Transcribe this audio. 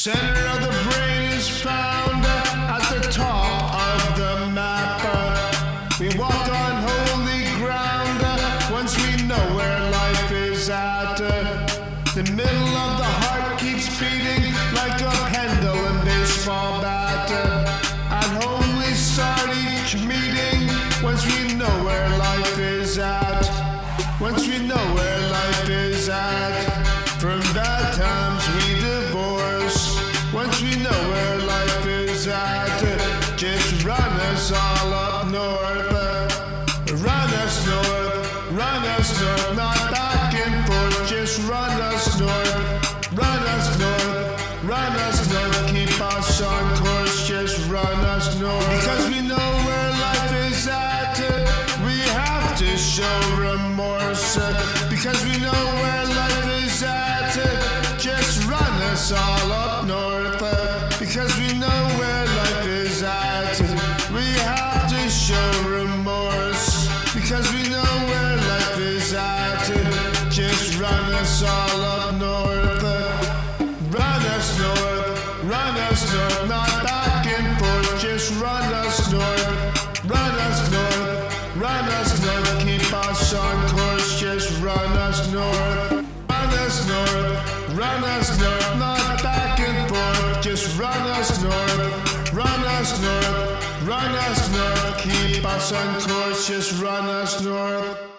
center of the brain is found at the top of the map. We walk on holy ground once we know where life is at. The middle of the heart keeps beating like a pendulum baseball bat. At home we start each meeting once we know where life is at. Once we know where life is at. From bad times we divorce. Once we know where life is at. Just run us all up north. Run us north, not back and forth. Just run us north, run us north, run us north. Keep us on course, just run us north. Because we know where life is at, we have to show remorse. Because we know where life is at, just run us all up north. Because we know where life is at, we have to show remorse. Because we know where life is at, just run us all up north. Run us north, not back and forth. Just run us north, run us north, run us north. Keep us on course, just run us north. Run us north, run us north, not back and forth. Just run us north, run us north, run us north. Keep us on course, just run us north.